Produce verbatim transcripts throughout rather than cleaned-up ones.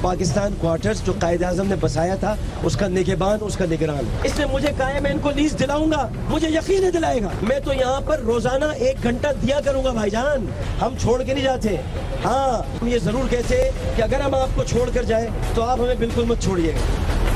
Pakistan quarters जो कायद आज़म ने बसाया था उसका निगहबान, उसका निगरान। इसने मुझे कहा है मैं इनको लीज दिलाऊंगा, मुझे यकीन है दिलाएगा। मैं तो यहाँ पर रोजाना एक घंटा दिया करूंगा भाईजान, हम छोड़ के नहीं जाते। हाँ, हम ये जरूर कहते कि अगर हम आपको छोड़ कर जाए तो आप हमें बिल्कुल मत छोड़िएगा।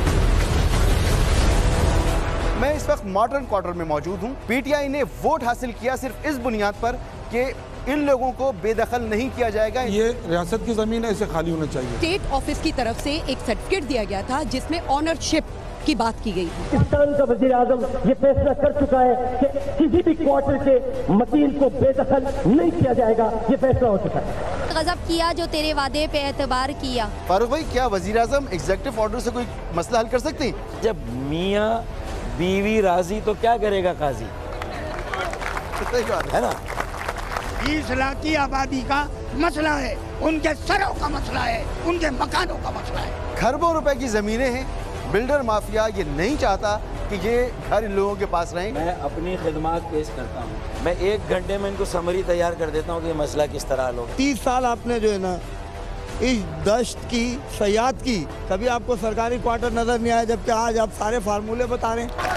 मैं इस वक्त मॉडर्न क्वार्टर में मौजूद हूँ। पीटीआई ने वोट हासिल किया सिर्फ इस बुनियाद पर कि इन लोगों को बेदखल नहीं किया जाएगा। ये रियासत की जमीन है, इसे खाली होना चाहिए। स्टेट ऑफिस की तरफ से एक सर्टिफिकेट दिया गया था जिसमें ऑनरशिप की बात की गई। पाकिस्तान का वजीर आजम ये फैसला कर चुका है कि किसी भी क्वार्टर के मकीन को बेदखल नहीं किया जाएगा, ये फैसला हो चुका है। गजब किया जो तेरे वादे पे एतबार किया। फारूक भाई, क्या वजीर आजम एग्जीक्यूटिव ऑर्डर से कोई मसला हल कर सकते हैं? जब मियाँ बीवी राजी तो क्या करेगा काजी, है ना? बीस लाख की आबादी का मसला है, उनके सरों का मसला है, उनके मकानों का मसला है। खरबों रुपए की जमीनें हैं। बिल्डर माफिया ये नहीं चाहता कि ये घर इन लोगों के पास रहें। मैं अपनी खिदमत पेश करता हूँ, मैं एक घंटे में इनको समरी तैयार कर देता हूँ कि मसला किस तरह हल हो। तीस साल आपने जो है ना इस दश्त की सयाहत की, कभी आपको सरकारी क्वार्टर नजर नहीं आया, जबकि आज आप सारे फार्मूले बता रहे हैं।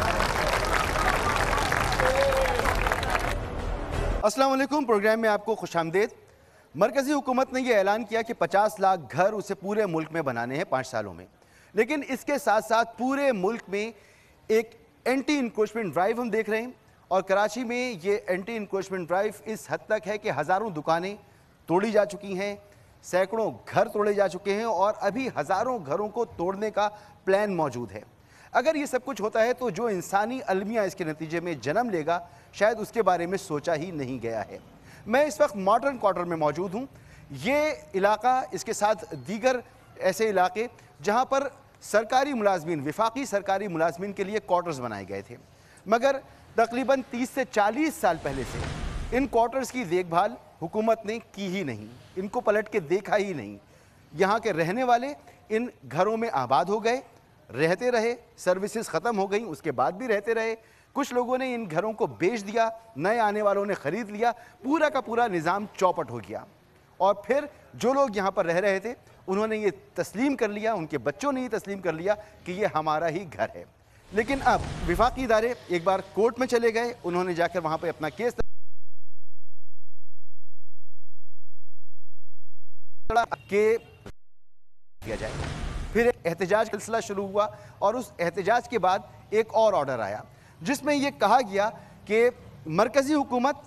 अस्सलाम वालेकुम, प्रोग्राम में आपको खुशामदीद। मरकजी हुकूमत ने यह ऐलान किया कि पचास लाख घर उसे पूरे मुल्क में बनाने हैं पाँच सालों में, लेकिन इसके साथ साथ पूरे मुल्क में एक एंटी इंक्रोचमेंट ड्राइव हम देख रहे हैं। और कराची में ये एंटी इंक्रोचमेंट ड्राइव इस हद तक है कि हज़ारों दुकानें तोड़ी जा चुकी हैं, सैकड़ों घर तोड़े जा चुके हैं और अभी हज़ारों घरों को तोड़ने का प्लान मौजूद है। अगर ये सब कुछ होता है तो जो इंसानी अलमिया इसके नतीजे में जन्म लेगा, शायद उसके बारे में सोचा ही नहीं गया है। मैं इस वक्त मॉडर्न क्वार्टर में मौजूद हूँ। ये इलाका, इसके साथ दीगर ऐसे इलाके जहाँ पर सरकारी मुलाजमीन, विफाकी सरकारी मुलाजमीन के लिए क्वार्टर्स बनाए गए थे, मगर तकरीबन तीस से चालीस साल पहले से इन क्वार्टर्स की देखभाल हुकूमत ने की ही नहीं, इनको पलट के देखा ही नहीं। यहाँ के रहने वाले इन घरों में आबाद हो गए, रहते रहे, सर्विसेज ख़त्म हो गई, उसके बाद भी रहते रहे। कुछ लोगों ने इन घरों को बेच दिया, नए आने वालों ने ख़रीद लिया, पूरा का पूरा निज़ाम चौपट हो गया। और फिर जो लोग यहाँ पर रह रहे थे उन्होंने ये तस्लीम कर लिया, उनके बच्चों ने ये तस्लीम कर लिया कि ये हमारा ही घर है। लेकिन अब विफाकी इदारे एक बार कोर्ट में चले गए, उन्होंने जाकर वहाँ पर अपना केस के किया जाए। फिर एहतजाज का सिलसिला शुरू हुआ और उस एहतजाज के बाद एक और ऑर्डर आया जिसमें यह कहा गया कि मरकज़ी हुकूमत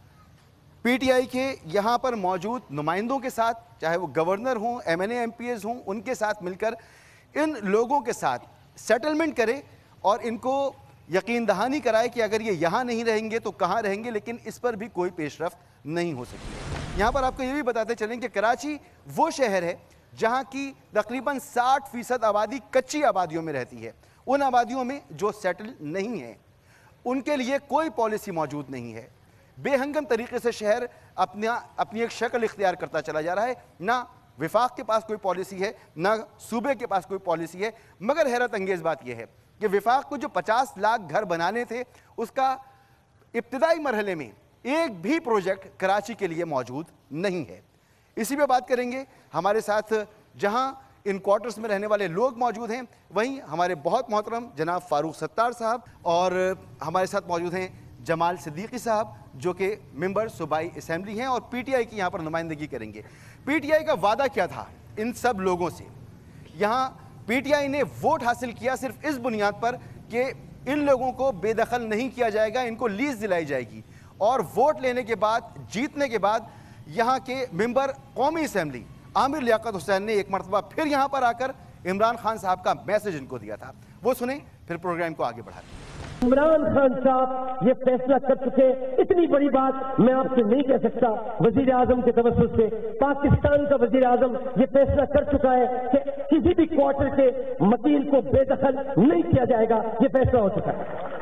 पीटीआई के यहाँ पर मौजूद नुमाइंदों के साथ, चाहे वो गवर्नर हों, एमएनए एमपीएस हों, उनके साथ मिलकर इन लोगों के साथ सेटलमेंट करे और इनको यकीन दहानी कराए कि अगर ये यहाँ नहीं रहेंगे तो कहाँ रहेंगे। लेकिन इस पर भी कोई पेशरफ्त नहीं हो सकी। यहाँ पर आपको ये भी बताते चलें कि कराची वो शहर है जहाँ की तकरीबन साठ फीसद आबादी कच्ची आबादियों में रहती है। उन आबादियों में जो सेटल नहीं है उनके लिए कोई पॉलिसी मौजूद नहीं है। बेहंगम तरीके से शहर अपना अपनी एक शक्ल इख्तियार करता चला जा रहा है। ना विफाक के पास कोई पॉलिसी है, ना सूबे के पास कोई पॉलिसी है। मगर हैरत अंगेज़ बात यह है कि विफाक को जो पचास लाख घर बनाने थे उसका इब्तिदाई मरहले में एक भी प्रोजेक्ट कराची के लिए मौजूद नहीं है। इसी पे बात करेंगे। हमारे साथ जहां इन क्वार्टर्स में रहने वाले लोग मौजूद हैं, वहीं हमारे बहुत मोहतरम जनाब फारूक सत्तार साहब और हमारे साथ मौजूद हैं जमाल सिद्दीकी साहब जो कि मेंबर सूबाई असेंबली हैं और पीटीआई की यहाँ पर नुमाइंदगी करेंगे। पीटीआई का वादा क्या था इन सब लोगों से? यहाँ पीटीआई ने वोट हासिल किया सिर्फ इस बुनियाद पर कि इन लोगों को बेदखल नहीं किया जाएगा, इनको लीज दिलाई जाएगी। और वोट लेने के बाद, जीतने के बाद यहाँ के मेंबर कौमी असेंबली आमिर लियाकत हुसैन ने एक मरतबा फिर यहाँ पर आकर इमरान खान साहब का मैसेज इनको दिया था। वो सुने, फिर प्रोग्राम को आगे बढ़ाते। इमरान खान साहब ये फैसला कर चुके, इतनी बड़ी बात मैं आपसे नहीं कह सकता। वजीर आजम के तवज्जुह से पाकिस्तान का वजीर आजम ये फैसला कर चुका है कि किसी भी क्वार्टर के मकीन को बेदखल नहीं किया जाएगा, ये फैसला हो चुका है।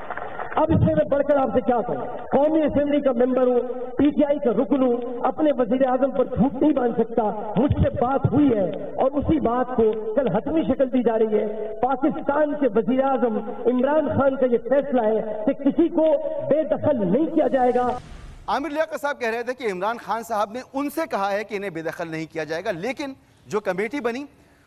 अब इससे मैं बढ़कर आपसे क्या कहूँ, कौमी असेंबली का मेंबर हूँ, पीटीआई का रुकन हूँ, अपने वजीर आजम पर झूठ नहीं बांध सकता। मुझसे बात हुई है और उसी बात को कल हतमी शक्ल दी जा रही है। पाकिस्तान के वजीर आजम इमरान खान का ये फैसला है कि किसी को बेदखल नहीं किया जाएगा। आमिर लियाकत साहब कह रहे थे कि इमरान खान साहब ने उनसे कहा है कि इन्हें बेदखल नहीं किया जाएगा, लेकिन जो कमेटी बनी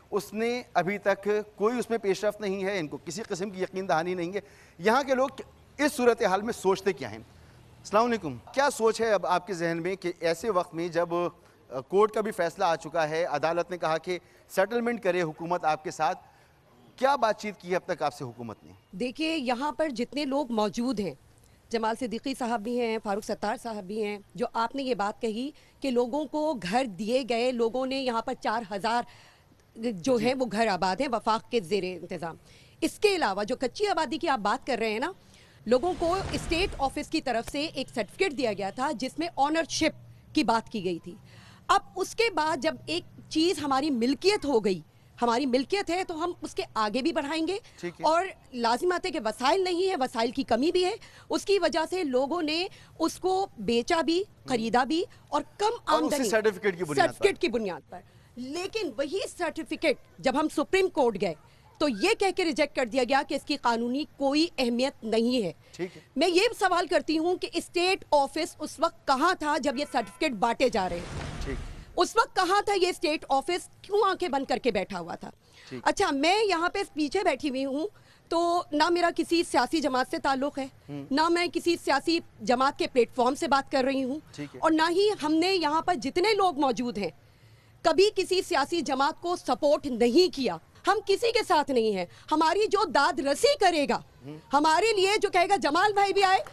उसने अभी तक कोई उसमें पेशरफ नहीं है, इनको किसी किस्म की यकीन दहानी नहीं है। यहाँ के लोग इस सूरत हाल में सोचते क्या हैं? अस्सलाम वालेकुम, क्या सोच है अब आपके जहन में कि ऐसे वक्त में जब कोर्ट का भी फैसला आ चुका है, अदालत ने कहा कि सेटलमेंट करे हुकूमत आपके साथ, क्या बातचीत की है अब तक आपसे हुकूमत ने? देखिए, यहाँ पर जितने लोग मौजूद हैं, जमाल सिद्दीकी साहब भी हैं, फारूक सत्तार साहब भी हैं, जो आपने ये बात कही कि लोगों को घर दिए गए, लोगों ने यहाँ पर चार हज़ार जो है वो घर आबाद हैं वफाक के ज़ेर इंतज़ाम। इसके अलावा जो कच्ची आबादी की आप बात कर रहे हैं ना, लोगों को स्टेट ऑफिस की तरफ से एक सर्टिफिकेट दिया गया था जिसमें ऑनरशिप की बात की गई थी। अब उसके बाद जब एक चीज़ हमारी मिल्कियत हो गई, हमारी मिल्कियत है तो हम उसके आगे भी बढ़ाएंगे, और लाजिमात है कि वसाइल नहीं है, वसाइल की कमी भी है, उसकी वजह से लोगों ने उसको बेचा भी, खरीदा भी, और कम आमदनी सर्टिफिकेट की बुनियाद सर्टिफिकेट की बुनियाद पर। लेकिन वही सर्टिफिकेट जब हम सुप्रीम कोर्ट गए तो ये कह के रिजेक्ट कर दिया गया कि इसकी कानूनी कोई अहमियत नहीं है। ठीक है। मैं ये सवाल करती हूँ कि स्टेट ऑफिस उस वक्त कहाँ था जब ये सर्टिफिकेट बांटे जा रहे हैं? ठीक। उस वक्त कहाँ था ये स्टेट ऑफिस? क्यों आंखें बंद करके बैठा हुआ था? अच्छा, मैं यहाँ पे पीछे बैठी हुई हूँ, तो ना मेरा किसी सियासी जमात से ताल्लुक है, ना मैं किसी सियासी जमात के प्लेटफॉर्म से बात कर रही हूँ, और ना ही हमने यहाँ पर जितने लोग मौजूद हैं कभी किसी सियासी जमात को सपोर्ट नहीं किया। हम किसी के साथ नहीं हैं। हमारी जो दाद रसी करेगा, हमारे लिए जो कहेगा, जमाल भाई भी आए,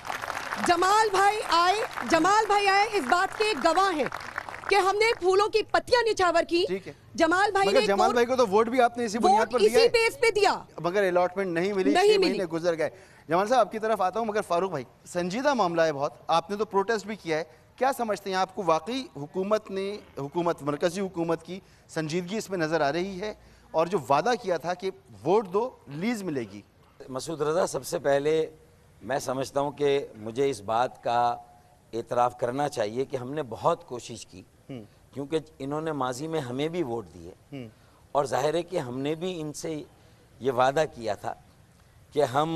जमाल भाई आए, जमाल भाई आए इस बात के गवाह हैं कि हमने फूलों की पत्तियां निछावर की। जमाल भाई ने, जमाल भाई को तो वोट भी आपने इसी बुनियाद पर दिया, इसी बेस पे दिया, मगर अलॉटमेंट नहीं मिली, नहीं छह महीने गुजर गए। जमाल साहब आपकी तरफ आता हूँ, मगर फारूक भाई, संजीदा मामला है बहुत, आपने तो प्रोटेस्ट भी किया है, क्या समझते हैं आपको वाकई हुकूमत ने, हुकूमत मरकजी हुकूमत की संजीदगी इसमें नज़र आ रही है, और जो वादा किया था कि वोट दो लीज मिलेगी? मसूद रज़ा, सबसे पहले मैं समझता हूँ कि मुझे इस बात का एतराफ़ करना चाहिए कि हमने बहुत कोशिश की, क्योंकि इन्होंने माजी में हमें भी वोट दिए, और जाहिर है कि हमने भी इनसे ये वादा किया था कि हम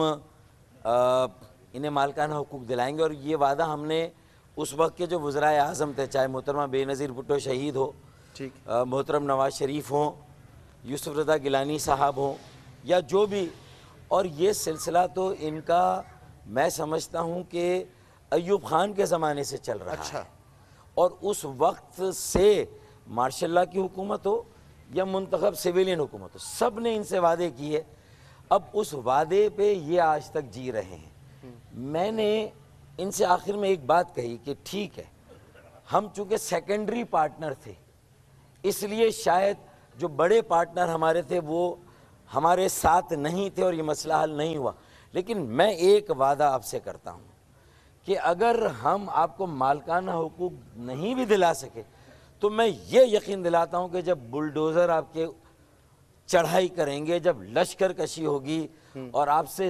आ, इन्हें मालकाना हुकूक दिलाएंगे, और ये वादा हमने उस वक्त के जो वज़राए आज़म थे, चाहे मोहतरमा बेनज़ीर भुट्टो शहीद हो, ठीक, मोहतरम नवाज शरीफ हों, यूसुफ रज़ा गिलानी साहब हों, या जो भी, और ये सिलसिला तो इनका मैं समझता हूँ कि अयूब खान के ज़माने से चल रहा अच्छा। है, और उस वक्त से मार्शल लॉ की हुकूमत हो या मुंतखब सिविलियन हुकूमत हो, सब ने इनसे वादे किए। अब उस वादे पे ये आज तक जी रहे हैं। मैंने इनसे आखिर में एक बात कही कि ठीक है, हम चूँकि सेकेंडरी पार्टनर थे, इसलिए शायद जो बड़े पार्टनर हमारे थे वो हमारे साथ नहीं थे और ये मसला हल नहीं हुआ, लेकिन मैं एक वादा आपसे करता हूँ कि अगर हम आपको मालकाना हुकूक नहीं भी दिला सके, तो मैं ये यकीन दिलाता हूँ कि जब बुलडोज़र आपके चढ़ाई करेंगे, जब लश्कर कशी होगी और आपसे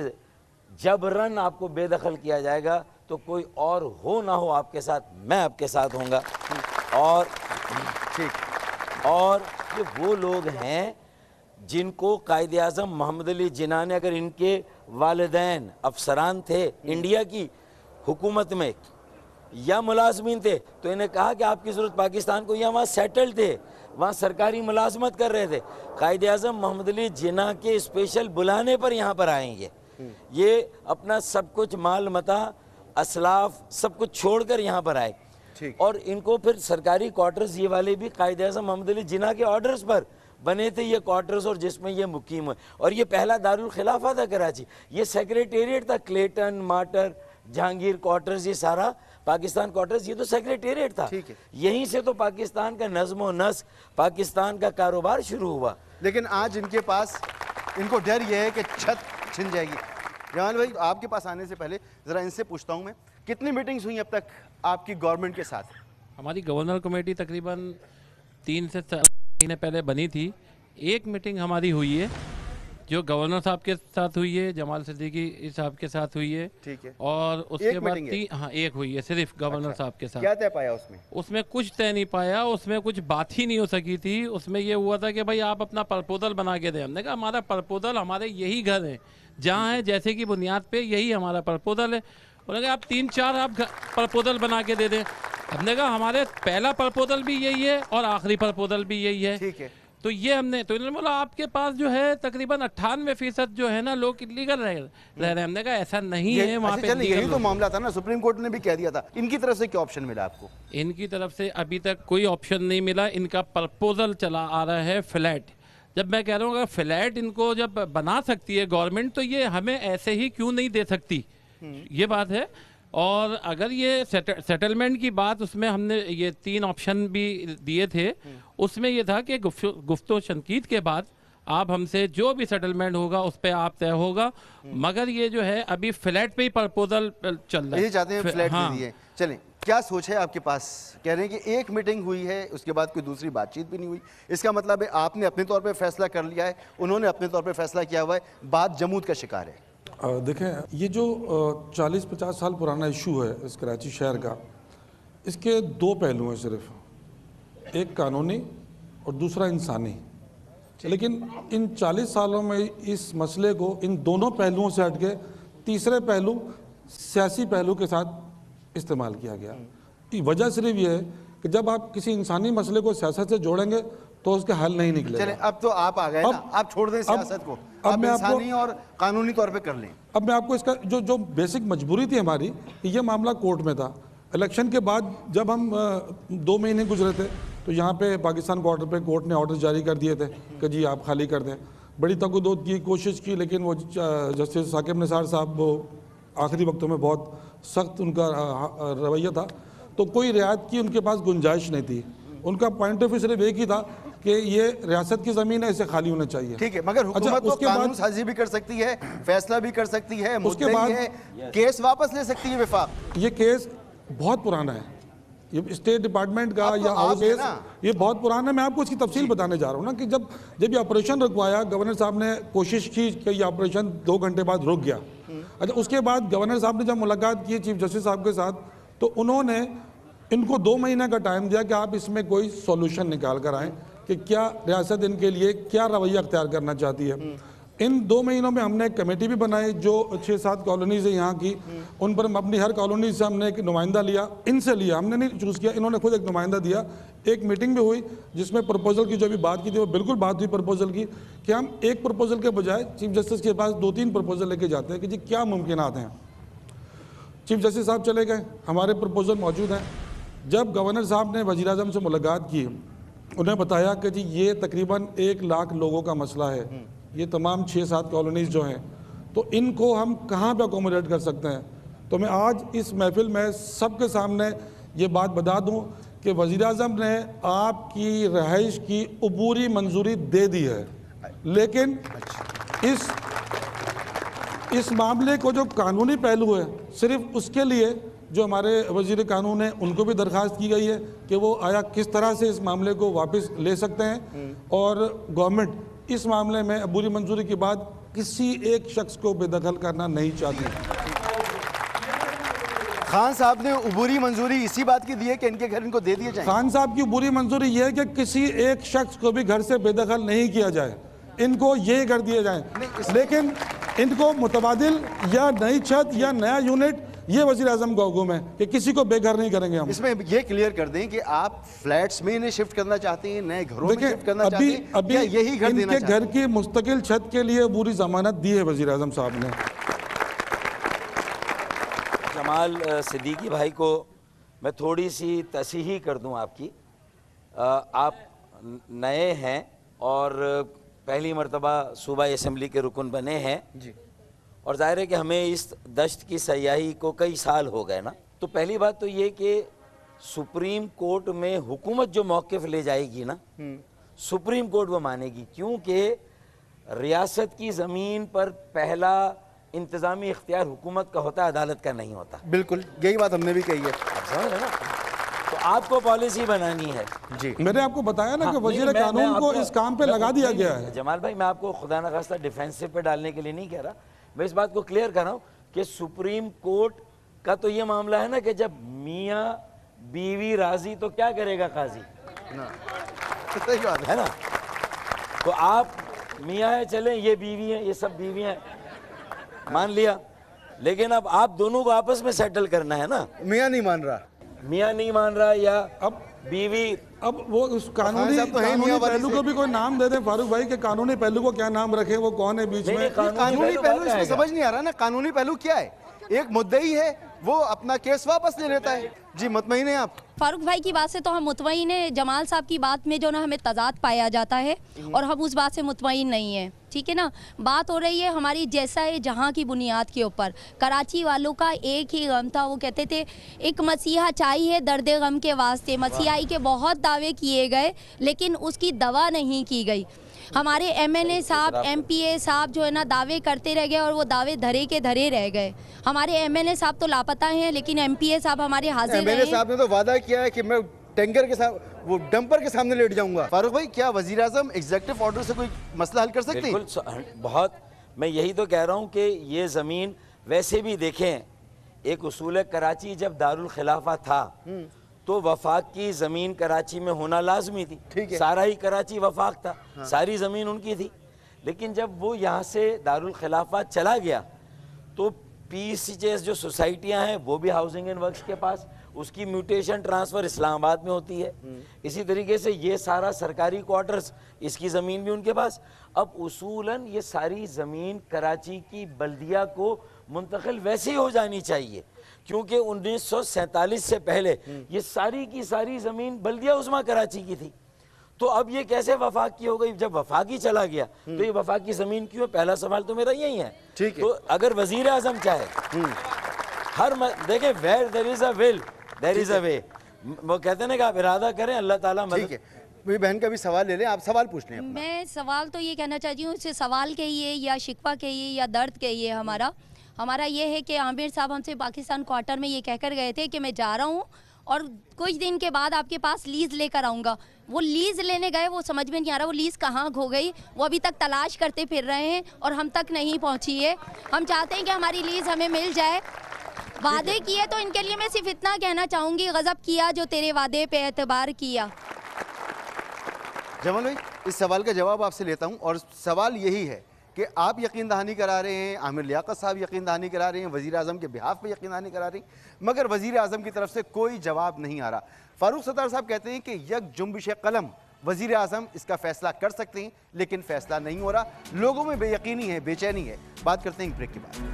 जबरन आपको बेदखल किया जाएगा, तो कोई और हो ना हो आपके साथ, मैं आपके साथ होऊंगा। और ठीक, और ये वो लोग हैं जिनको कायदे आज़म मोहम्मद अली जिन्ना ने, अगर इनके वालिदैन अफसरान थे इंडिया की हुकूमत में या मुलाजमीन थे, तो इन्हें कहा कि आपकी ज़रूरत पाकिस्तान को, या वहाँ सेटल थे, वहाँ सरकारी मुलाजमत कर रहे थे, कायदे आज़म मोहम्मद अली जिन्ना के स्पेशल बुलाने पर यहाँ पर आएंगे। ये अपना सब कुछ माल मता असलाफ सब कुछ छोड़कर यहाँ पर आए, और इनको फिर सरकारी क्वार्टर्स, ये वाले भी कायदे आज़म मोहम्मद अली जिन्ना के ऑर्डर्स पर बने थे ये क्वार्टर्स, और जिसमें ये मुकीम है। और ये पहला दारुल खिलाफा था कराची, ये सेक्रेटेरिएट था, क्लेटन, माटर, जहांगीर क्वार्टर्स, ये सारा पाकिस्तान क्वार्टर्स, ये तो सेक्रेटेरिएट था। यहीं से तो पाकिस्तान का नज़्म व नस्क, पाकिस्तान का कारोबार शुरू हुआ। लेकिन आज इनके पास, इनको डर यह है कि छत छिन जाएगी। जमाल भाई, आपके पास आने से पहले ज़रा इनसे पूछता हूँ मैं, कितनी मीटिंग्स हुई अब तक आपकी गवर्नमेंट के साथ? हमारी गवर्नर कमेटी तकरीबन तीन से चार महीने पहले बनी थी। एक मीटिंग हमारी हुई है जो गवर्नर साहब के साथ हुई है, जमाल सिद्दीकी साहब के साथ हुई है, ठीक है, और उसके बाद तीन, हाँ एक हुई है सिर्फ गवर्नर अच्छा, साहब के साथ। क्या तय पाया उसमें? उसमें कुछ तय नहीं पाया, उसमें कुछ बात ही नहीं हो सकी थी। उसमें ये हुआ था कि भाई आप अपना प्रपोजल बना के दें। हमने कहा हमारा प्रपोजल, हमारे यही घर है जहाँ है, जैसे की बुनियाद पे यही हमारा प्रपोजल है। उन्होंने कहा आप तीन चार आप प्रपोजल बना के दे दें। हमने कहा हमारे पहला प्रपोजल भी यही है और आखिरी प्रपोजल भी यही है। ठीक है। तो ये हमने तो इन्होंने बोला आपके पास जो है तकरीबन अट्ठानवे फीसद जो है ना लोग इलीगल रह रह रहे हैं। हमने कहा ऐसा नहीं है वहाँ पे। चलिए यही तो मामला था ना, सुप्रीम कोर्ट ने भी कह दिया था। इनकी तरफ से क्या ऑप्शन मिला आपको? इनकी तरफ से अभी तक कोई ऑप्शन नहीं मिला। इनका प्रपोजल चला आ रहा है फ्लैट। जब मैं कह रहा हूँ अगर फ्लैट इनको जब बना सकती है गवर्नमेंट, तो ये हमें ऐसे ही क्यों नहीं दे सकती, ये बात है। और अगर ये सेटलमेंट की बात, उसमें हमने ये तीन ऑप्शन भी दिए थे। उसमें ये था कि गुफ्तो शनकीद के बाद आप हमसे जो भी सेटलमेंट होगा उस पर आप तय होगा, मगर ये जो है अभी फ्लैट पे ही प्रपोजल चल रहा है। ये चाहते हैं फ्लैट हाँ। दे दिए। चलें, क्या सोच है आपके पास? कह रहे हैं कि एक मीटिंग हुई है, उसके बाद कोई दूसरी बातचीत भी नहीं हुई। इसका मतलब है आपने अपने तौर पे फैसला कर लिया है, उन्होंने अपने तौर पे फैसला किया हुआ है, बात जमूद का शिकार है। देखें, ये जो चालीस पचास साल पुराना इशू है इस कराची शहर का, इसके दो पहलू हैं सिर्फ, एक कानूनी और दूसरा इंसानी। लेकिन इन चालीस सालों में इस मसले को इन दोनों पहलुओं से हटके तीसरे पहलू सियासी पहलू के साथ इस्तेमाल किया गया। वजह सिर्फ ये है कि जब आप किसी इंसानी मसले को सियासत से जोड़ेंगे तो उसका हल नहीं निकलेगा। चलें, अब तो आप आ गए ना, आप छोड़ दें सियासत को, अब मैं इंसानी और कानूनी तौर पे कर लें। अब मैं आपको इसका जो जो बेसिक मजबूरी थी हमारी, ये मामला कोर्ट में था। इलेक्शन के बाद जब हम दो महीने गुजरे थे तो यहाँ पे पाकिस्तान बॉर्डर पे कोर्ट ने ऑर्डर जारी कर दिए थे कि जी आप खाली कर दें। बड़ी तकदोद की कोशिश की, लेकिन वो जस्टिस साकिब निसार साहब वो आखिरी वक्तों में बहुत सख्त उनका रवैया था, तो कोई रियायत की उनके पास गुंजाइश नहीं थी। उनका पॉइंट ऑफ व्यू सिर्फ एक ही था कि ये रियासत की ज़मीन है, इसे खाली होना चाहिए। ठीक है, मगर हुकूमत अच्छा, तो कानून साजी भी कर सकती है, फैसला भी कर सकती है, उसके बाद है, केस वापस ले सकती है वफाक। ये केस बहुत पुराना है, ये स्टेट डिपार्टमेंट का या और केस ये बहुत पुराना है। मैं आपको इसकी तफसील बताने जा रहा हूँ ना कि जब जब ये ऑपरेशन रुकवाया, गवर्नर साहब ने कोशिश की कि ये ऑपरेशन दो घंटे बाद रुक गया। अच्छा, उसके बाद गवर्नर साहब ने जब मुलाकात की चीफ जस्टिस साहब के साथ, तो उन्होंने इनको दो महीने का टाइम दिया कि आप इसमें कोई सॉल्यूशन निकाल कर आएँ कि क्या रियासत इनके लिए क्या रवैया अख्तियार करना चाहती है। इन दो महीनों में हमने एक कमेटी भी बनाई जो छः सात कॉलोनीज है यहाँ की, उन पर हम अपनी हर कॉलोनी से हमने एक नुमाइंदा लिया, इनसे लिया, हमने नहीं चूज़ किया, इन्होंने खुद एक नुमाइंदा दिया। एक मीटिंग भी हुई जिसमें प्रपोजल की जो भी बात की थी वो बिल्कुल बात हुई प्रपोजल की कि हम एक प्रपोजल के बजाय चीफ जस्टिस के पास दो तीन प्रपोजल लेके जाते हैं कि जी क्या मुमकिनात हैं। चीफ जस्टिस साहब चले गए, हमारे प्रपोजल मौजूद हैं। जब गवर्नर साहब ने वज़ीर आज़म से मुलाकात की, उन्हें बताया कि जी ये तकरीबन एक लाख लोगों का मसला है, ये तमाम छः सात कॉलोनीज़ जो हैं, तो इनको हम कहाँ पे अकोमोडेट कर सकते हैं। तो मैं आज इस महफिल में सबके सामने ये बात बता दूं कि वज़ीर आज़म ने आपकी रहाइश की अबूरी मंजूरी दे दी है, लेकिन इस इस मामले को जो कानूनी पहलू है, सिर्फ उसके लिए जो हमारे वज़ीर कानून है उनको भी दरख्वास्त की गई है कि वो आया किस तरह से इस मामले को वापस ले सकते हैं। और गवर्नमेंट इस मामले में अबूरी मंजूरी के बाद किसी एक शख्स को बेदखल करना नहीं चाहती। खान साहब ने अबूरी मंजूरी इसी बात की दी है कि इनके घर इनको दे दिए जाए। खान साहब की अबूरी मंजूरी ये है कि किसी एक शख्स को भी घर से बेदखल नहीं किया जाए, इनको ये कर दिए जाए, लेकिन इनको मुतबादिल या नई छत या नया यूनिट ये वज़ीर आज़म का हुक्म है कि किसी को बेघर नहीं करेंगे हम। इसमें ये क्लियर कर दें कि आप फ्लैट्स में इन्हें शिफ्ट करना चाहते हैं, नए घरों में शिफ्ट करना अभी, चाहते हैं, अभी या यही घर देना इनके घर की मुस्तकिल छत के लिए पूरी जमानत दी है वज़ीर आज़म साहब ने। जमाल सिद्दीकी भाई को मैं थोड़ी सी तसीही कर दूं आपकी। आप नए हैं और पहली मर्तबा सूबा असम्बली के रुकन बने हैं जी, और जाहिर है कि हमें इस दश्त की सयाही को कई साल हो गए ना। तो पहली बात तो ये कि सुप्रीम कोर्ट में हुकूमत जो मौक़िफ़ ले जाएगी ना, सुप्रीम कोर्ट वो मानेगी, क्योंकि रियासत की ज़मीन पर पहला इंतज़ामी इख्तियार हुकूमत का होता है, अदालत का नहीं होता। बिल्कुल, यही बात हमने भी कही है। समझ रहे ना? तो आपको पॉलिसी बनानी है जी। मैंने आपको बताया ना हाँ, कि वज़ीर कानून को इस काम पे लगा दिया गया है। जमाल भाई, मैं आपको खुदा न खास्ता डिफेंसिव पे डालने के लिए नहीं कह रहा, मैं इस बात को क्लियर कर रहा हूँ कि सुप्रीम कोर्ट का तो ये मामला है ना कि जब मियाँ बीवी राजी तो क्या करेगा काजी, सही बात है ना। तो आप मियाँ है, चलें, ये बीवी है, ये सब बीवी हैं, मान लिया, लेकिन अब आप दोनों को आपस में सेटल करना है ना। मियाँ नहीं मान रहा, मियाँ नहीं मान रहा, या अब बीवी अब वो उस कानूनी तो कानूनी पहलू को भी कोई नाम दे दे फारूक भाई के कानूनी पहलू को क्या नाम रखे, वो कौन है बीच में? कानूनी पहलू इसमें समझ नहीं आ रहा ना, कानूनी पहलू क्या है? एक मुद्दई है वो अपना केस वापस ले लेता है। जी मुतमईन है आप? फारूक भाई की बात से तो हम मुतमईन हैं। जमाल साहब की बात में जो ना हमें तजाद पाया जाता है और हम उस बात से मुतमईन नहीं है, ठीक है ना। बात हो रही है हमारी जैसा है जहाँ की बुनियाद के ऊपर। कराची वालों का एक ही गम था, वो कहते थे एक मसीहा चाहिए दर्द गम के वास्ते। मसीहाई के बहुत दावे किए गए लेकिन उसकी दवा नहीं की गई। हमारे एमएनए साहब एमपीए साहब जो है ना दावे करते रह गए और वो दावे धरे के धरे रह गए। हमारे एमएनए साहब तो लापता हैं लेकिन एमपीए साहब हमारे हाजिर हैं। एमएनए साहब ने तो वादा किया है कि मैं टैंकर के साथ वो डंपर के सामने लेट जाऊंगा। फारूक भाई क्या वजीर आजम एग्जीक्यूटिव ऑर्डर से कोई मसला हल कर सकते हैं? बिल्कुल, बहुत। मैं यही तो कह रहा हूँ कि ये ज़मीन वैसे भी देखें, एक उसूल है कराची जब दारुल खिलाफा था तो वफाक की ज़मीन कराची में होना लाजमी थी। ठीक है। सारा ही कराची वफाक था। हाँ। सारी ज़मीन उनकी थी। लेकिन जब वो यहाँ से दारुल खिलाफा चला गया तो पीसीएस जो सोसाइटियाँ हैं वो भी हाउसिंग एंड वर्क्स के पास, उसकी म्यूटेशन ट्रांसफ़र इस्लामाबाद में होती है। इसी तरीके से ये सारा सरकारी क्वार्टर्स, इसकी ज़मीन भी उनके पास। अब उसूलन ये सारी ज़मीन कराची की बल्दिया को मुंतकिल वैसे ही हो जानी चाहिए क्योंकि उन्नीस सौ सैंतालीस से पहले ये सारी की सारी ज़मीन बल्दिया उस्मा कराची की थी। तो अब ये कैसे वफाक की हो गई? जब वफाक ही चला गया तो ये वफाक की ज़मीन क्यों है? पहला सवाल तो मेरा यही है। ठीक है। तो अगर वजीर आज़म चाहे हर देखे where there is a will there is a way, वो कहते हैं ना कि आप इरादा करें अल्लाह ताला मदद। ठीक है, मेरी बहन का भी सवाल ले लें, आप सवाल पूछ लें। मैं सवाल तो ये कहना चाहती हूँ, इसे सवाल कहिए या शिकवा कहिए या दर्द कहिए, हमारा हमारा ये है कि आमिर साहब हमसे पाकिस्तान क्वार्टर में ये कहकर गए थे कि मैं जा रहा हूँ और कुछ दिन के बाद आपके पास लीज़ लेकर आऊँगा। वो लीज़ लेने गए, वो समझ में नहीं आ रहा वो लीज़ कहाँ खो गई, वो अभी तक तलाश करते फिर रहे हैं और हम तक नहीं पहुँची है। हम चाहते हैं कि हमारी लीज़ हमें मिल जाए। वादे किए तो इनके लिए मैं सिर्फ इतना कहना चाहूँगी, गज़ब किया जो तेरे वादे पे एतबार किया। जमाल भाई इस सवाल का जवाब आपसे लेता हूँ और सवाल यही है कि आप यकीन दहानी करा रहे हैं, आमिर लियाकत साहब यकीन दहानी करा रहे हैं, वज़ीर आज़म के बिहाफ पे यकीन दहानी करा रहे हैं, मगर वज़ीर आज़म की तरफ से कोई जवाब नहीं आ रहा। फारूक सत्तार साहब कहते हैं कि यक जुम्बिश कलम वज़ीर आज़म इसका फ़ैसला कर सकते हैं लेकिन फ़ैसला नहीं हो रहा। लोगों में बेयकीनी है, बेचैनी है। बात करते हैं ब्रेक के बाद।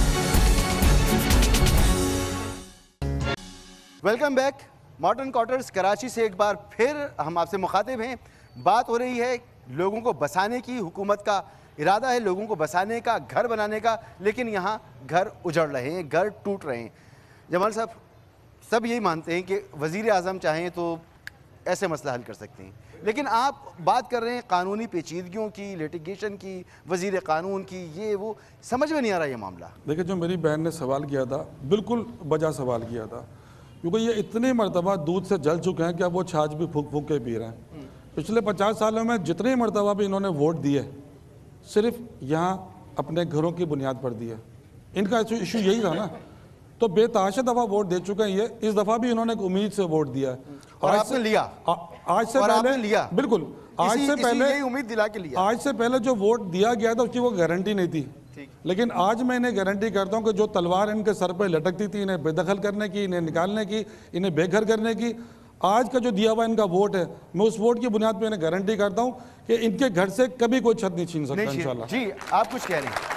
Welcome back. Modern quarters Karachi से एक बार फिर हम आपसे मुखातिब हैं। बात हो रही है लोगों को बसाने की, हुकूमत का इरादा है लोगों को बसाने का, घर बनाने का, लेकिन यहाँ घर उजड़ रहे हैं, घर टूट रहे हैं। जमाल साहब सब यही मानते हैं कि वज़ीर आज़म चाहें तो ऐसे मसला हल कर सकते हैं, लेकिन आप बात कर रहे हैं कानूनी पेचीदगियों की, लिटिगेशन की, वज़ीर कानून की, ये वो समझ में नहीं आ रहा ये मामला। देखिए जो मेरी बहन ने सवाल किया था बिल्कुल बजा सवाल किया था, क्योंकि ये इतने मरतबा दूध से जल चुके हैं कि अब वो छाछ भी फूक फूक के पी रहे हैं। पिछले पचास सालों में जितने मरतबा भी इन्होंने वोट दिए सिर्फ यहाँ अपने घरों की बुनियाद पर दिए। इनका इशू यही था ना, तो बेतहाशा दफ़ा वोट दे चुके हैं ये। इस दफ़ा भी इन्होंने एक उम्मीद से वोट दिया है और आज आपने से लिया आ, आज से और पहले आपने लिया बिल्कुल आज इसी, से इसी पहले उम्मीद दिला के लिया। आज से पहले जो वोट दिया गया था उसकी वो गारंटी नहीं थी, लेकिन आज मैं इन्हें गारंटी करता हूं कि जो तलवार इनके सर पे लटकती थी इन्हें बेदखल करने की, इन्हें निकालने की, इन्हें बेघर करने की, आज का जो दिया हुआ इनका वोट है, मैं उस वोट की बुनियाद पे इन्हें गारंटी करता हूं कि इनके घर से कभी कोई छत नहीं छीन सकता इंशाल्लाह। जी आप कुछ कह रहे हैं?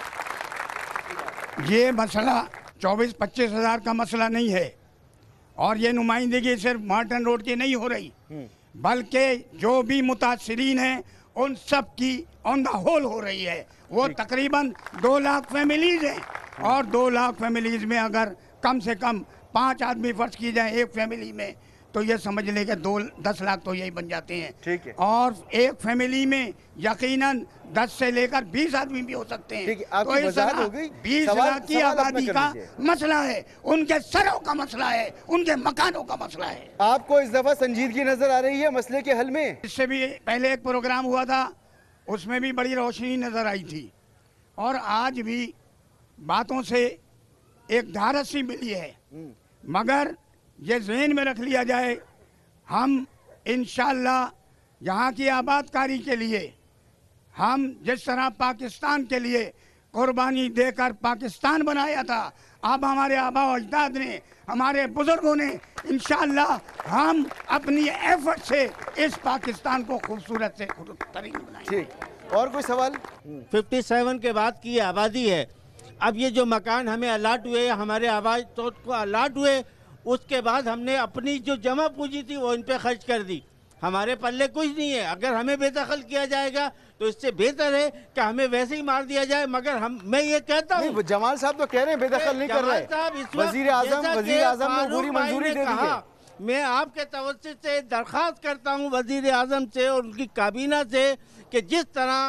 ये मसला चौबीस पच्चीस हजार का मसला नहीं है और ये नुमाइंदगी सिर्फ मार्टन रोड की नहीं हो रही, बल्कि जो भी मुतासरीन हैं उन सब की ऑन द होल हो रही है। वो तकरीबन दो लाख फैमिलीज हैं और दो लाख फैमिलीज में अगर कम से कम पाँच आदमी फर्ज की जाए एक फैमिली में तो ये समझ ले कि दो दस लाख तो यही बन जाते हैं। ठीक है। और एक फैमिली में यकीनन दस से लेकर बीस आदमी भी हो सकते हैं। ठीक है, आपकी तो इस वजाहत तरह हो गई। बीस सवाल- लाख की सवाल अपना आबादी कर का लीजिए। मसला है, उनके सरों का मसला है, उनके मकानों का मसला है। आपको इस दफा संजीदगी नजर आ रही है मसले के हल में? इससे भी पहले एक प्रोग्राम हुआ था, उसमें भी बड़ी रोशनी नजर आई थी और आज भी बातों से एक धारस सी मिली है, मगर ये ज़हन में रख लिया जाए हम इंशाअल्लाह यहाँ की आबादकारी के लिए, हम जिस तरह पाकिस्तान के लिए कुर्बानी देकर पाकिस्तान बनाया था। अब हमारे आबा व अजदाद ने, हमारे बुजुर्गों ने, इंशाअल्लाह हम अपनी एफर्ट से इस पाकिस्तान को खूबसूरत से तरीन बनाएंगे। ठीक, और कोई सवाल? सत्तावन के बाद की आबादी है। अब ये जो मकान हमें अलाट हुए, हमारे आबाद तो को अलाट हुए, उसके बाद हमने अपनी जो जमा पूंजी थी वो इन पे खर्च कर दी। हमारे पल्ले कुछ नहीं है। अगर हमें बेदखल किया जाएगा तो इससे बेहतर है कि हमें वैसे ही मार दिया जाए। मगर हम मैं ये कहता हूँ, जमाल साहब तो कह रहे हैं बेदखल नहीं कर रहे। वजीर आजम वजीर आजम ने पूरी मंजूरी दे दी है। मैं आपके तवज्जुह से दरख्वास्त करता हूँ वजीर आजम से और उनकी काबीना से कि जिस तरह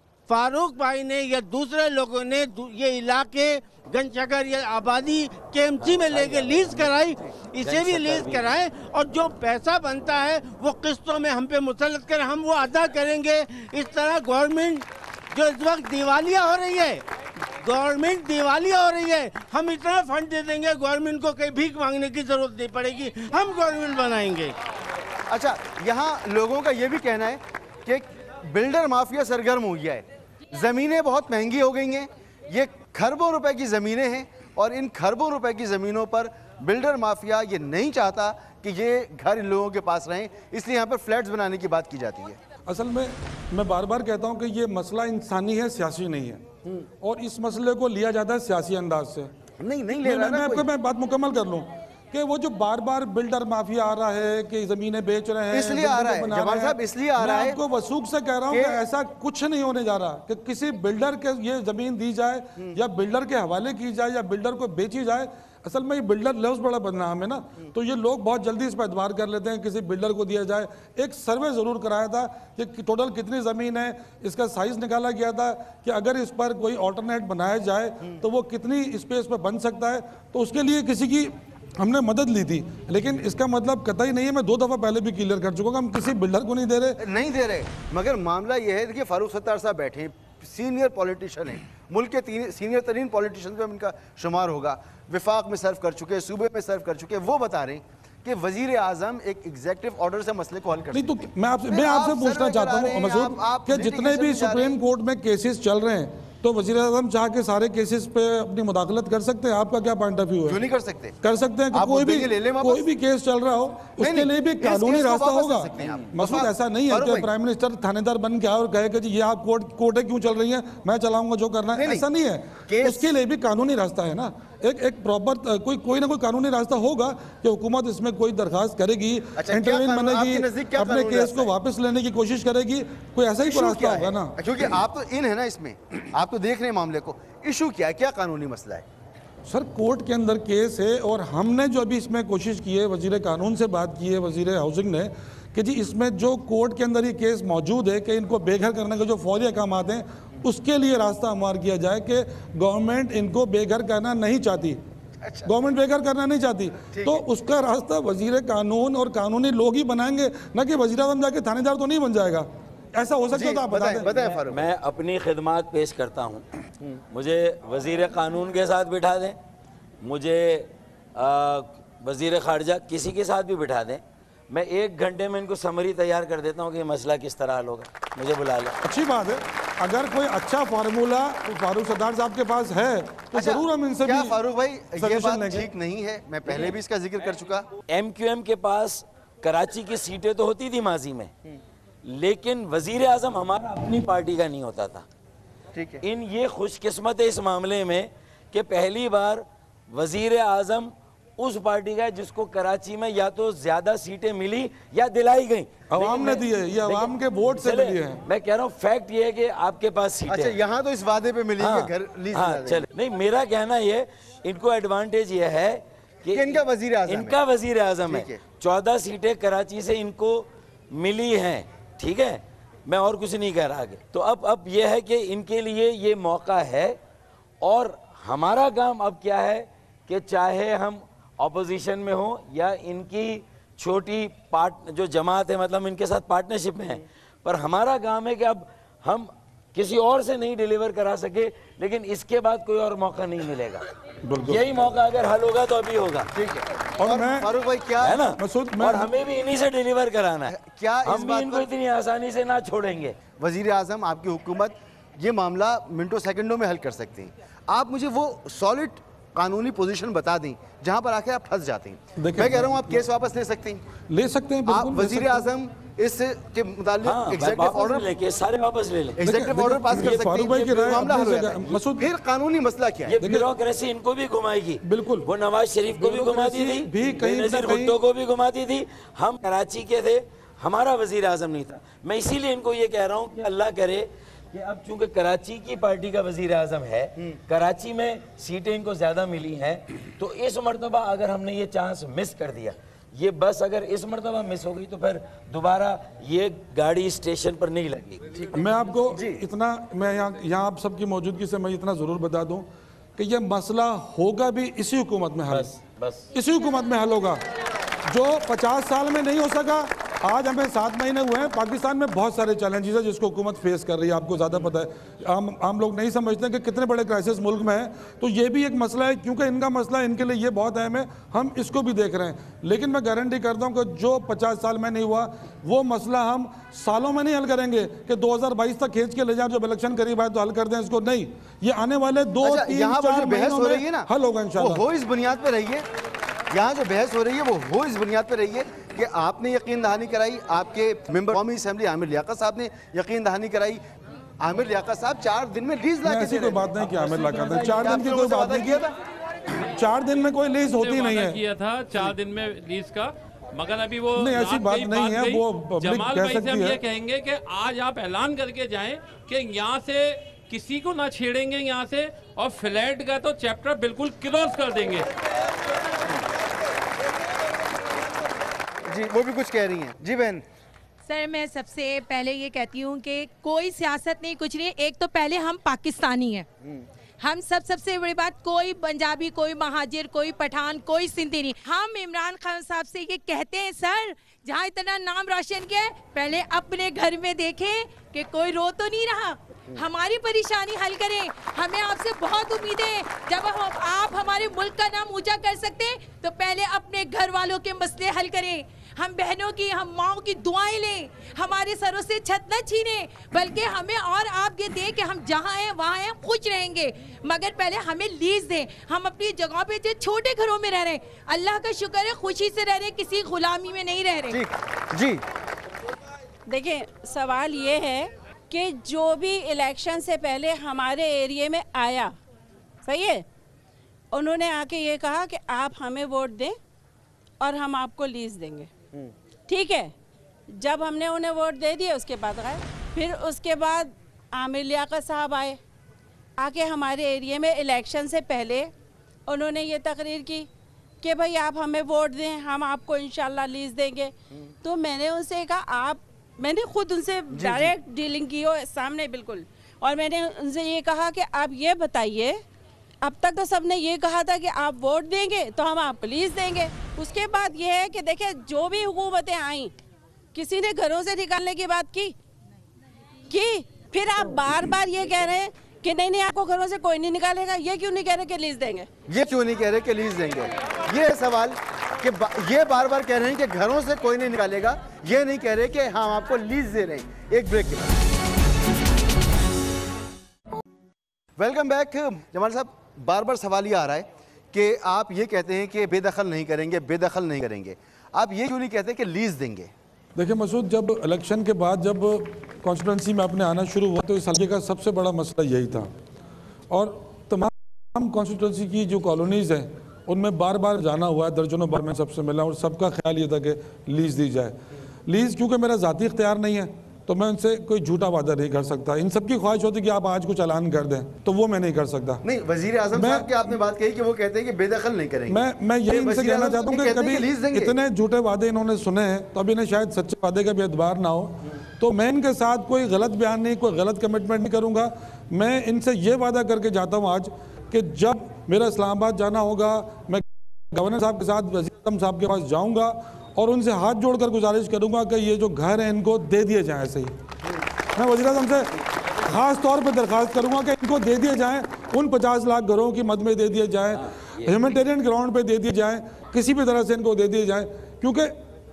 फारूक भाई ने या दूसरे लोगों ने ये इलाके गंजशकर या आबादी के एम सी में लेके लीज कराई, इसे भी लीज कराएं और जो पैसा बनता है वो किस्तों में हम पे मुसल्लत करें, हम वो अदा करेंगे। इस तरह गवर्नमेंट जो इस वक्त दिवालिया हो रही है, गवर्नमेंट दिवालिया हो रही है, हम इतना फंड दे देंगे गवर्नमेंट को कहीं भीख मांगने की जरूरत नहीं पड़ेगी, हम गवर्नमेंट बनाएंगे। अच्छा, यहाँ लोगों का ये भी कहना है कि बिल्डर माफिया सरगर्म हो गया है, ज़मीनें बहुत महंगी हो गई हैं, ये खरबों रुपए की ज़मीनें हैं और इन खरबों रुपए की ज़मीनों पर बिल्डर माफिया ये नहीं चाहता कि ये घर इन लोगों के पास रहें, इसलिए यहाँ पर फ्लैट्स बनाने की बात की जाती है। असल में मैं बार बार कहता हूँ कि ये मसला इंसानी है, सियासी नहीं है, और इस मसले को लिया जाता है सियासी अंदाज से। नहीं नहीं ले रहा मैं आपको मैं बात मुकम्मल कर लूँ कि वो जो बार बार बिल्डर माफिया आ रहा है कि जमीनें बेच रहे हैं, इसलिए आ रहा है जमाल साहब, इसलिए आ रहा है। मैं आपको वसूख से कह रहा हूँ कि ऐसा कुछ नहीं होने जा रहा कि किसी बिल्डर के ये जमीन दी जाए या बिल्डर के हवाले की जाए या बिल्डर को बेची जाए। असल में ये बिल्डर लफ्ज़ बड़ा बदनाम है ना, तो ये लोग बहुत जल्दी इस पर एतबार कर लेते हैं, किसी बिल्डर को दिया जाए। एक सर्वे ज़रूर कराया था कि टोटल कितनी ज़मीन है, इसका साइज़ निकाला गया था कि अगर इस पर कोई ऑल्टरनेट बनाया जाए तो वो कितनी स्पेस पर बन सकता है, तो उसके लिए किसी की हमने मदद ली थी। लेकिन इसका मतलब कतई नहीं है, मैं दो दफ़ा पहले भी क्लियर कर चुका हूँ, हम किसी बिल्डर को नहीं दे रहे नहीं दे रहे मगर मामला ये है, देखिए फारूक सत्तार साहब बैठे हैं, सीनियर पॉलिटिशियन हैं, मुल्क के तीन सीनियर तरीन पॉलिटिशियन में इनका शुमार होगा, विफाक में सर्व कर चुके, सूबे में सर्व कर चुके, वो बता रहे हैं कि वजीर आजम एक एग्जीक्यूटिव ऑर्डर से मसले को हल कर। नहीं तो मैं आपसे मैं आपसे पूछना चाहता हूँ मसूद कि जितने भी सुप्रीम कोर्ट में केसेस चल रहे हैं तो वजीर आजम चाह के सारे केसेस पे अपनी मुदाखलत कर सकते हैं। आपका क्या पॉइंट ऑफ व्यू है? क्यों नहीं कर सकते? कर सकते हैं कि कोई भी कोई भी केस चल रहा हो उसके लिए भी कानूनी रास्ता होगा। मसूद ऐसा नहीं है कि प्राइम मिनिस्टर थानेदार बन के आए और कहे कि जी ये आप कोर्ट कोर्टें क्यों चल रही हैं, मैं चलाऊंगा जो करना है, ऐसा नहीं है। उसके लिए भी कानूनी रास्ता है ना, एक एक प्रॉपर कोई कोई ना कोई कानूनी रास्ता होगा कि हुकूमत इसमें कोई दरखास्त करेगी, इंटरवीन बनेगी, अपने केस को वापस लेने की कोशिश करेगी, कोई ऐसा ही कोई रास्ता होगा ना। क्योंकि आप तो इन है ना इसमें, आप तो देख रहे हैं मामले को, इशू क्या है, क्या कानूनी मसला है? सर कोर्ट के अंदर केस है और हमने जो अभी इसमें कोशिश की है, वजीर कानून से बात की है वजीर हाउसिंग ने कि जी इसमें जो कोर्ट के अंदर ये केस मौजूद है कि इनको बेघर करने के जो फौरी अहकाम हैं उसके लिए रास्ता हमार किया जाए कि गवर्नमेंट इनको बेघर करना नहीं चाहती, गवर्नमेंट बेघर करना नहीं चाहती, तो उसका रास्ता वजीर कानून और कानूनी लोग ही बनाएंगे, ना कि वजीर आज़म जाके थानेदार तो नहीं बन जाएगा। ऐसा हो सकता है तो आप बता दें। बताएं फारूक। मैं अपनी खिदमत पेश करता हूँ, मुझे वजीर कानून के साथ बिठा दें, मुझे वजीर खारजा किसी के साथ भी बिठा दें, मैं एक घंटे में इनको समरी तैयार कर देता हूँ कि मसला किस तरह हल होगा, मुझे बुला लें। अच्छी बात है, अगर कोई अच्छा फार्मूला फारूक सत्तार साहब के पास है तो अच्छा, जरूर हम इनसे क्या भी फारूक भाई ये बात ठीक नहीं है, मैं पहले भी इसका जिक्र कर चुका। एम क्यू एम के पास कराची की सीटें तो होती थी माजी में, लेकिन वजीर आजम हमारा अपनी पार्टी का नहीं होता था। ठीक है, इन ये खुशकिस्मत है इस मामले में कि पहली बार वजीर आजम उस पार्टी का है जिसको कराची में या तो ज्यादा सीटें मिली या दिलाई गई, अवाम ने दी है, ये अवाम के वोट से मिली है। मैं कह रहा हूँ फैक्ट ये है कि आपके पास सीटें। अच्छा यहाँ तो इस वादे पे मिली हाँ, घर लीज हाँ, चले नहीं, मेरा कहना ये इनको एडवांटेज ये है कि इनका वजीर आजम इनका वजीर आजम है, चौदह सीटें कराची से इनको मिली हैं, ठीक है, मैं और कुछ नहीं कह रहा आगे। तो अब अब ये है कि इनके लिए ये मौका है और हमारा काम अब क्या है कि चाहे हम ऑपोजिशन में हो या इनकी छोटी पार्ट जो जमात है, मतलब इनके साथ पार्टनरशिप में है, पर हमारा काम है कि अब हम किसी और से नहीं डिलीवर करा सके, लेकिन इसके बाद कोई और मौका नहीं मिलेगा। यही मौका अगर हल होगा तो अभी होगा। ठीक है, और, और मैं फारूक भाई क्या है ना, मैं, और हमें भी इन्हीं से डिलीवर कराना है, क्या हम भी इनको इतनी आसानी से ना छोड़ेंगे। वजीर आजम आपकी हुकूमत ये मामला मिनटों सेकंडों में हल कर सकते हैं। आप मुझे वो सॉलिड कानूनी पोजीशन बता दें जहां पर आके आप फंस जाते हैं। मैं कह रहा हूं आप केस वापस ले सकते हैं, ले सकते हैं, आप वजीर आजम इसके मुताल्लिक एग्जीक्यूटिव ऑर्डर लेके सारे वापस ले लें, एग्जीक्यूटिव ऑर्डर पास कर सकते हैं, मामला हल हो जाता है। मसूद फिर कानूनी मसला क्या है? ये ब्यूरोक्रेसी इनको भी घुमाएगी। बिल्कुल, वो नवाज शरीफ को भी घुमाती थी, बेनजीर भुट्टो को भी घुमाती थी। हम कराची के थे, हमारा वजीर आजम नहीं था। मैं इसीलिए इनको ये कह रहा हूँ कि अल्लाह करे कि अब चूंकि कराची की पार्टी का वजीर आजम है, कराची में सीटें इनको ज्यादा मिली हैं, तो इस मरतबा अगर हमने ये चांस मिस कर दिया, ये बस अगर इस मरतबा मिस हो गई तो फिर दोबारा ये गाड़ी स्टेशन पर नहीं लगेगी। मैं आपको इतना, मैं यहाँ यहाँ आप सबकी मौजूदगी से मैं इतना ज़रूर बता दूं कि ये मसला होगा भी इसी हुकूमत में हल, बस बस इसी हुकूमत में हल होगा। जो पचास साल में नहीं हो सका, आज हमें सात महीने हुए हैं। पाकिस्तान में बहुत सारे चैलेंजेस हैं जिसको हुकूमत फेस कर रही है, आपको ज़्यादा पता है। आम आम लोग नहीं समझते कि कितने बड़े क्राइसिस मुल्क में है, तो ये भी एक मसला है, क्योंकि इनका मसला इनके लिए ये बहुत अहम है, हम इसको भी देख रहे हैं। लेकिन मैं गारंटी करता हूँ कि जो पचास साल में नहीं हुआ वो मसला हम सालों में नहीं हल करेंगे कि दो हज़ार बाईस तक खींच के ले जाए, जब इलेक्शन करीब आए तो हल कर दें इसको। नहीं, ये आने वाले दो अच्छा, तीन यहाँ चार बहस हो रही है ना, हल होगा इंशाल्लाह। वो हो इस बुनियाद पे रही है, यहाँ जो बहस हो रही है वो हो इस बुनियाद पे रही है कि आपने यकीन दहानी कराई, आपके मेंबर कौमी असेंबली आमिर लियाकत साहब ने यकीन दहानी कराई। आमिर लियाकत साहब चार दिन में लीज ला के ऐसी कोई बात नहीं कि आमिर लियाकत है, चार दिन की कोई बात नहीं किया था, चार दिन में कोई लीज होती नहीं है, किया था चार दिन में लीज का, मगर अभी वो नहीं, ऐसी बात नहीं है, वो पब्लिक जमाल कह भाई से सकती हम है। ये कहेंगे कि आज आप ऐलान करके जाएं कि यहाँ से किसी को ना छेड़ेंगे यहाँ से, और फ्लैट का तो चैप्टर बिल्कुल क्लोज कर देंगे। जी, वो भी कुछ कह रही हैं। जी बहन। सर, मैं सबसे पहले ये कहती हूँ कि कोई सियासत नहीं, कुछ नहीं। एक तो पहले हम पाकिस्तानी हैं, हम सब सबसे बड़ी बात, कोई पंजाबी, कोई महाजिर, कोई पठान, कोई सिंधी नहीं। हम इमरान खान साहब से ये कहते हैं, सर जहाँ इतना नाम रोशन किया है, पहले अपने घर में देखें कि कोई रो तो नहीं रहा, हमारी परेशानी हल करें। हमें आपसे बहुत उम्मीद है, जब हम आप हमारे मुल्क का नाम ऊंचा कर सकते हैं तो पहले अपने घर वालों के मसले हल करें। हम बहनों की, हम माओं की दुआएं लें, हमारे सरों से छत न छीने, बल्कि हमें और आप ये दें कि हम जहाँ हैं वहाँ हैं, खुश रहेंगे, मगर पहले हमें लीज दें। हम अपनी जगहों पे जो छोटे घरों में रह रहे हैं, अल्लाह का शुक्र है, खुशी से रह रहे हैं, किसी गुलामी में नहीं रह रहे। जी देखिए, सवाल ये है कि जो भी इलेक्शन से पहले हमारे एरिया में आया, सही है, उन्होंने आके ये कहा कि आप हमें वोट दें और हम आपको लीज देंगे, ठीक है। जब हमने उन्हें वोट दे दिए उसके बाद गए, फिर उसके बाद आमिर लियाकत साहब आए, आके हमारे एरिया में इलेक्शन से पहले उन्होंने ये तकरीर की कि भाई आप हमें वोट दें, हम आपको इंशाल्लाह लीज देंगे। तो मैंने उनसे कहा, आप, मैंने खुद उनसे डायरेक्ट डीलिंग की हो सामने बिल्कुल, और मैंने उनसे ये कहा कि आप ये बताइए, अब तक तो सबने ये कहा था कि आप वोट देंगे तो हम आपको लीज देंगे। उसके बाद ये है कि देखिए, जो भी हुकूमतें आई, किसी ने घरों से निकालने की बात की की फिर आप बार बार ये कह रहे हैं कि नहीं नहीं आपको घरों से कोई नहीं निकालेगा। ये क्यों नहीं कह रहे कि लीज देंगे? ये क्यों नहीं कह रहे कि लीज देंगे? ये है सवाल कि बा, ये बार बार कह रहे हैं कि घरों से कोई नहीं निकालेगा, ये नहीं कह रहे कि हम आपको लीज दे रहे हैं। एक ब्रेक के बाद वेलकम बैक। जमाल साहब, बार बार सवाल ये आ रहा है कि आप ये कहते हैं कि बेदखल नहीं करेंगे, बेदखल नहीं करेंगे, आप ये क्यों नहीं कहते कि लीज देंगे? देखिए मसूद, जब इलेक्शन के बाद जब कॉन्स्टिट्यूंसी में अपने आना शुरू हुआ तो इस हल्के का सबसे बड़ा मसला यही था, और तमाम कॉन्स्टिट्यूंसी की जो कॉलोनीज़ हैं उनमें बार बार जाना हुआ है, दर्जनों बार मैं सबसे मिला, और सबका ख्याल ये था कि लीज़ दी जाए। लीज़ क्योंकि मेरा ज़ाती इख्तियार नहीं है तो मैं उनसे कोई झूठा वादा नहीं कर सकता। इन सबकी ख्वाहिश होती कि आप आज कुछ ऐलान कर दें, तो वो मैं नहीं कर सकता। नहीं, वजीर आजम साहब की आपने बात कही कि वो कहते हैं कि बेदखल नहीं करेंगे। मैं मैं यही इनसे कहना चाहता हूँ कि कभी इतने झूठे वादे इन्होंने सुने हैं तो अभी इन्हें शायद सच्चे वादे का भी एतबार ना हो। तो मैं इनके साथ कोई गलत बयान नहीं, कोई गलत कमिटमेंट नहीं करूँगा। मैं इनसे ये वादा करके जाता हूँ आज कि जब मेरा इस्लामाबाद जाना होगा, मैं गवर्नर साहब के साथ वज़ीर आज़म साहब के पास जाऊँगा और उनसे हाथ जोड़कर गुजारिश करूँगा कि ये जो घर हैं इनको दे दिए जाएँ। ऐसे ही मैं वज़ीर आज़म से ख़ास तौर पर दरख्वास्त करूँगा कि इनको दे दिए जाएँ, उन पचास लाख घरों की मद में दे दिए जाएँ, ह्यूमैनिटेरियन ग्राउंड पे दे दिए जाएँ, किसी भी तरह से इनको दे दिए जाएँ, क्योंकि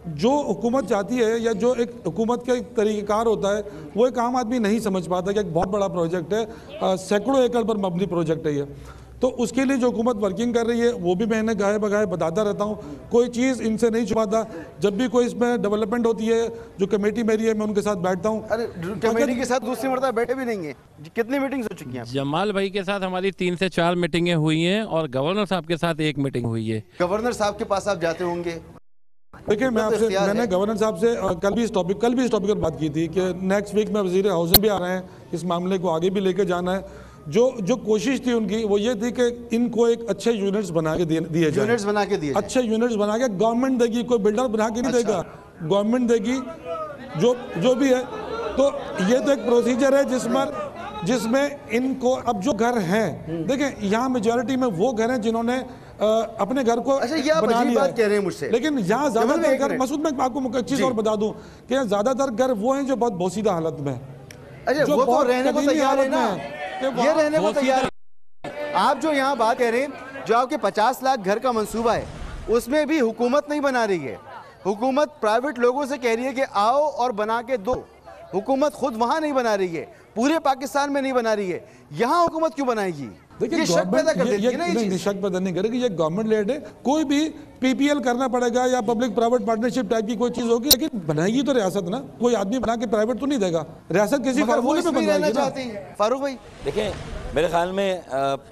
जो हुकूमत चाहती है या जो एक हुकूमत का एक तरीक़ेकार होता है वो एक आम आदमी नहीं समझ पाता कि एक बहुत बड़ा प्रोजेक्ट है, सैकड़ों एकड़ पर मबनी प्रोजेक्ट है ये। तो उसके लिए जो हुकूमत वर्किंग कर रही है वो भी मैंने गाहे बगाहे बताता रहता हूँ, कोई चीज़ इनसे नहीं छुपाता। जब भी कोई इसमें डेवलपमेंट होती है, जो कमेटी मेरी है, मैं उनके साथ बैठता हूँ। अरे कमेटी के साथ दूसरी मरतबा बैठे भी नहीं है, कितनी मीटिंग्स हो चुकी हैं? जमाल भाई के साथ हमारी तीन से चार मीटिंगें हुई हैं और गवर्नर साहब के साथ एक मीटिंग हुई है। गवर्नर साहब के पास आप जाते होंगे? देखिए, मैं आपसे मैंने गवर्नर साहब से कल भी इस टॉपिक कल भी इस टॉपिक पर बात की थी कि नेक्स्ट वीक में वज़ीर हाउसिंग भी आ रहे हैं, इस मामले को आगे भी लेके जाना है। जो जो कोशिश थी उनकी वो ये थी कि इनको एक अच्छे यूनिट्स बना के दिए दिए जाए, यूनिट्स बना के दिए, अच्छे यूनिट्स बना के गवर्नमेंट देगी, कोई बिल्डर बना के नहीं देगा, गवर्नमेंट देगी जो जो भी है। तो ये तो एक प्रोसीजर है जिसमें जिसमें इनको अब जो घर हैं, देखें यहाँ मेजॉरिटी में वो घर हैं जिन्होंने आ, अपने घर को अच्छा, ये आप बना लिया बात कह रहे हैं मुझसे, लेकिन यहाँ ज्यादातर घर, मसूद मैं आपको एक चीज और बता दूं कि यहाँ ज्यादातर घर वो हैं जो बहुत बोसीदा हालत में, अच्छा वो तो रहने को तैयार है ना, ये रहने को तैयार है। आप जो यहाँ बात कह रहे हैं, जो आपके पचास लाख घर का मंसूबा है, उसमें भी हुकूमत नहीं बना रही है, हुकूमत प्राइवेट लोगों से कह रही है कि आओ और बना के दो। हुकूमत खुद वहाँ नहीं बना रही है, पूरे पाकिस्तान में नहीं बना रही है, यहाँ हुकूमत क्यों बनाएगी? ये शक पैदा कर देती है ना, ये शक पैदा नहीं करेगी, ये गवर्नमेंट लेड है। कोई भी पीपीएल करना पड़ेगा या पब्लिक प्राइवेट पार्टनरशिप टाइप की कोई चीज होगी, लेकिन बनाएगी तो रियासत ना, कोई आदमी बना के प्राइवेट तो नहीं देगा, रियासत किसी फार्मूले पे बनाएगी ना। फारूक भाई देखें, मेरे ख्याल में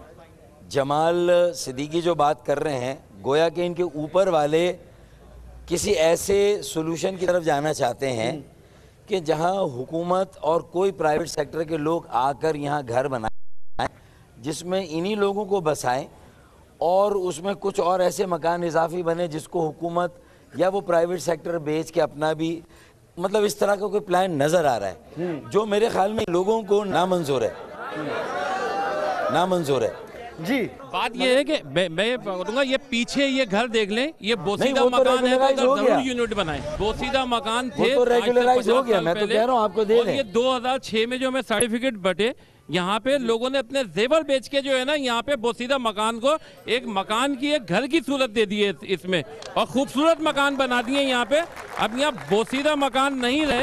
जमाल सिद्दीकी जो बात कर रहे हैं, गोया कि इनके ऊपर वाले किसी ऐसे सोल्यूशन की तरफ जाना चाहते हैं कि जहां हुकूमत और कोई प्राइवेट सेक्टर के लोग आकर यहां घर बनाएं जिसमें इन्हीं लोगों को बसाएं और उसमें कुछ और ऐसे मकान इजाफी बने जिसको हुकूमत या वो प्राइवेट सेक्टर बेच के अपना भी, मतलब इस तरह का कोई प्लान नज़र आ रहा है जो मेरे ख्याल में लोगों को नामंजूर है, नामंजूर है जी। बात ये है कि मैं मैं ये कहूँगा, ये पीछे ये घर देख लें, ये बोसीदा तो मकान है तो जरूर यूनिट बनाएं। बोसीदा मकान थे तो रेगुलराइज हो गया, मैं तो कह रहा हूँ आपको दे दें। ये दो हज़ार छह में जो हमें सर्टिफिकेट बटे, यहाँ पे लोगों ने अपने जेवर बेच के जो है ना, यहाँ पे बोसीदा मकान को एक मकान की एक घर की सूरत दे दी है इसमें, और खूबसूरत मकान बना दिए यहाँ पे। अब यहाँ बोसीदा मकान नहीं रहे।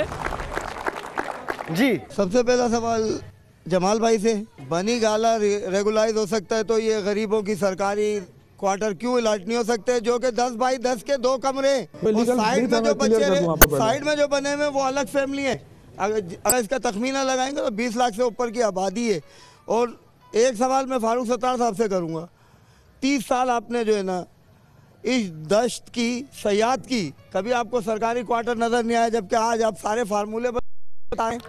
जी, सबसे पहला सवाल जमाल भाई से, बनी गाला रेगुलाइज हो सकता है तो ये गरीबों की सरकारी क्वार्टर क्यों अलॉट नहीं हो सकते, जो कि दस बाई दस के दो कमरे, साइड में जो बच्चे साइड में जो बने हुए वो अलग फैमिली है। अगर अगर इसका तखमीना लगाएंगे तो बीस लाख से ऊपर की आबादी है। और एक सवाल मैं फारूक सत्तार साहब से करूँगा, तीस साल आपने जो है ना इस दश्त की सयाहत की, कभी आपको सरकारी क्वार्टर नज़र नहीं आया, जबकि आज आप सारे फार्मूले बताएं।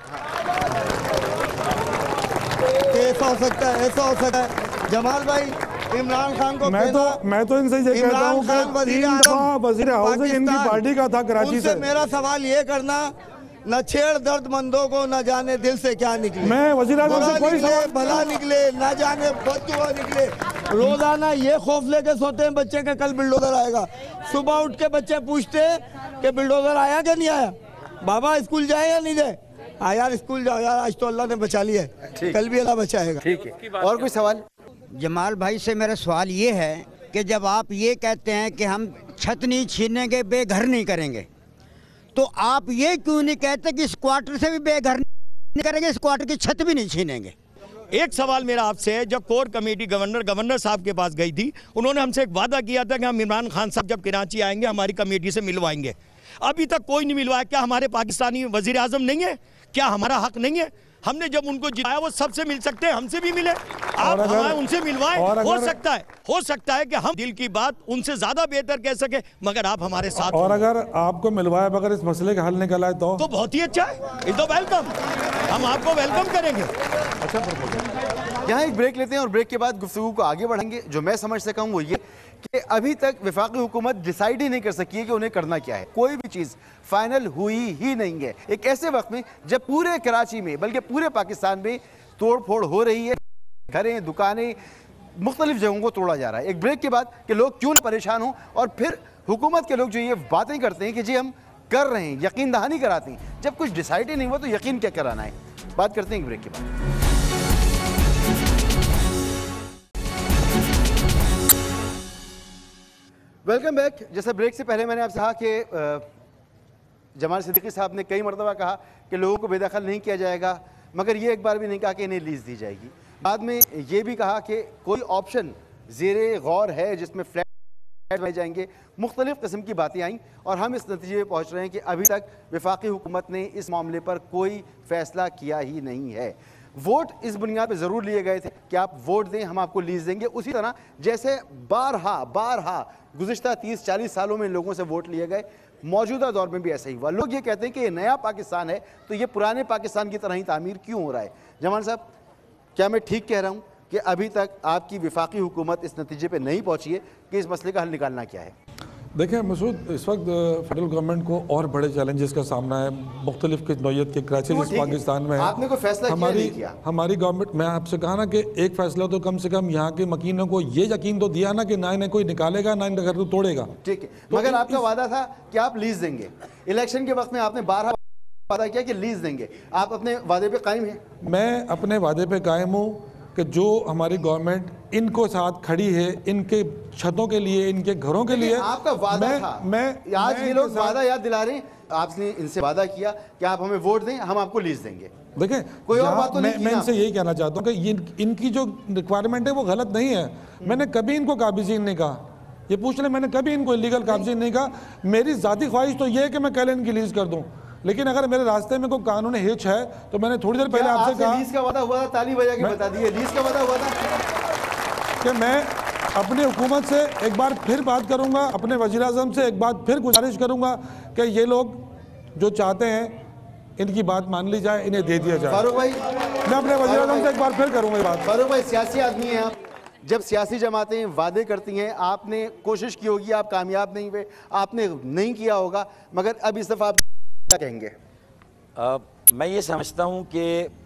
ऐसा हो सकता है, ऐसा हो सकता है। जमाल भाई, इमरान खान को मैं तो मैं तो इनसे ये कहता हूँ कि तीन दफा वज़ीर हाउसिंग इनकी पार्टी का था कराची से। मेरा सवाल ये करना, न छेड़ दर्दमंदों को, न जाने दिल से क्या निकले। मैं वज़ीर आज़म से कोई सवाल भला निकले, न जाने बददुआ निकले। रोजाना ये खौफ लेके सोते हैं बच्चे के कल बिल्डोजर आएगा। सुबह उठ के बच्चे पूछते हैं कि बिल्डोजर आया क्या नहीं आया, बाबा स्कूल जाए या नहीं जाए। हाँ यार, स्कूल जाओ यार, आज तो अल्लाह ने बचा लिया है, कल भी अल्लाह बचाएगा। ठीक है, और कोई सवाल? जमाल भाई से मेरा सवाल ये है कि जब आप ये कहते हैं कि हम छत नहीं छीनेंगे, बेघर नहीं करेंगे, तो आप ये क्यों नहीं कहते कि इस क्वार्टर से भी बेघर नहीं करेंगे, इस क्वार्टर की छत भी नहीं छीनेंगे? एक सवाल मेरा आपसे है, जब कोर कमेटी गवर्नर गवर्नर साहब के पास गई थी, उन्होंने हमसे एक वादा किया था कि हम इमरान खान साहब जब कराची आएंगे हमारी कमेटी से मिलवाएंगे। अभी तक कोई नहीं मिलवाया। क्या हमारे पाकिस्तानी वजीर आजम नहीं है? क्या हमारा हक नहीं है? हमने जब उनको जिताया वो सबसे मिल सकते हैं, हमसे भी मिले, आप हमारे उनसे मिलवाएं। हो सकता है हो सकता है कि हम दिल की बात उनसे ज्यादा बेहतर कह सके, मगर आप हमारे साथ। और अगर आपको मिलवाए अगर इस मसले का हल निकल आए तो तो बहुत ही अच्छा है, इज द वेलकम, हम आपको वेलकम करेंगे। अच्छा, यहाँ एक ब्रेक लेते हैं और ब्रेक के बाद गुफ्तगू को आगे बढ़ाएंगे। जो मैं समझ सका हूँ वो ये कि अभी तक वफाकी हुकूमत डिसाइड ही नहीं कर सकी है कि उन्हें करना क्या है, कोई भी चीज़ फाइनल हुई ही नहीं है। एक ऐसे वक्त में जब पूरे कराची में बल्कि पूरे पाकिस्तान में तोड़ फोड़ हो रही है, घरें दुकानें मुख्तलिफ जगहों को तोड़ा जा रहा है। एक ब्रेक के बाद कि लोग क्यों परेशान हों, और फिर हुकूमत के लोग जो ये बातें करते हैं कि जी हम कर रहे हैं, यकीन दहानी कराते हैं, जब कुछ डिसाइड ही नहीं हुआ तो यकीन क्या कराना है। बात करते हैं एक ब्रेक के बाद। Welcome back. जैसे ब्रेक से पहले मैंने आपसे कहा कि जमाल सिद्दीकी साहब ने कई मरतबा कहा कि लोगों को बेदखल नहीं किया जाएगा, मगर ये एक बार भी नहीं कहा कि इन्हें लीज दी जाएगी। बाद में ये भी कहा कि कोई ऑप्शन ज़ेरे गौर है जिसमें फ्लैट बनाए जाएंगे। मुख्तलिफ किस्म की बातें आईं और हम इस नतीजे पर पहुँच रहे हैं कि अभी तक वफाकी हुकूमत ने इस मामले पर कोई फ़ैसला किया ही नहीं है। वोट इस बुनियाद पर ज़रूर लिए गए थे कि आप वोट दें, हम आपको लीज देंगे। उसी तरह जैसे बारहा बारहा गुज़िश्ता तीस चालीस सालों में लोगों से वोट लिए गए, मौजूदा दौर में भी ऐसा ही हुआ। लोग ये कहते हैं कि ये नया पाकिस्तान है, तो ये पुराने पाकिस्तान की तरह ही तामीर क्यों हो रहा है? जमाल साहब, क्या मैं ठीक कह रहा हूँ कि अभी तक आपकी वफाकी हुकूमत इस नतीजे पर नहीं पहुँची है कि इस मसले का हल निकालना क्या है? देखिए मसूद, इस वक्त फेडरल गवर्नमेंट को और बड़े चैलेंजेस का सामना है। मुख्तलिफ की नौयत के क्राइसिस इस पाकिस्तान में है। आपने कोई फैसला हमारी किया नहीं किया? हमारी गवर्नमेंट, मैं आपसे कहा ना कि एक फैसला तो कम से कम यहाँ के मकीनों को ये यकीन तो दिया ना कि ना इन्हें कोई निकालेगा ना इन्हें घर तोड़ेगा। ठीक है, मगर आपका वादा था कि आप लीज देंगे। इलेक्शन के वक्त में आपने बारह वादा किया कि लीज देंगे। आप अपने वादे पे कायम हैं? मैं अपने वादे पे कायम हूँ कि जो हमारी गवर्नमेंट इनको साथ खड़ी है, इनके छतों के लिए, इनके घरों के लिए। आपका वादा मैं, था। मैं आज मैं ये लोग वादा याद दिला रहे हैं। आपने इनसे वादा किया कि आप हमें वोट दें, हम आपको लीज देंगे। देखें, कोई और बात तो मैं, नहीं की मैं ना? इनसे यही कहना चाहता हूँ कि ये इनकी जो रिक्वायरमेंट है वो गलत नहीं है। मैंने कभी इनको काबिजीन नहीं कहा, ये पूछ ले, मैंने कभी इनको इलीगल काबिजीन नहीं कहा। मेरी ज़ाती ख्वाहिश तो ये है कि मैं कल इनकी लीज कर दूँ, लेकिन अगर मेरे रास्ते में कोई कानूनी हिच है तो मैंने थोड़ी देर पहले आपसे कहा लीज का वादा हुआ था, ताली बजा के बता दिए, लीज का वादा हुआ था कि मैं अपनी हुकूमत से एक बार फिर बात करूंगा, अपने वज़ीर आज़म से एक बार फिर गुजारिश करूंगा कि ये लोग जो चाहते हैं इनकी बात मान ली जाए, इन्हें दे दिया जाए। फारूक भाई, मैं अपने वज़ीर आज़म से एक बार फिर करूंगा ये बात। फारूक भाई, सियासी आदमी हैं आप, जब सियासी जमातें वादे करती हैं, आपने कोशिश की होगी, आप कामयाब नहीं हुए, आपने नहीं किया होगा, मगर अब इस दफ़ा आप क्या कहेंगे? आ, मैं ये समझता हूँ कि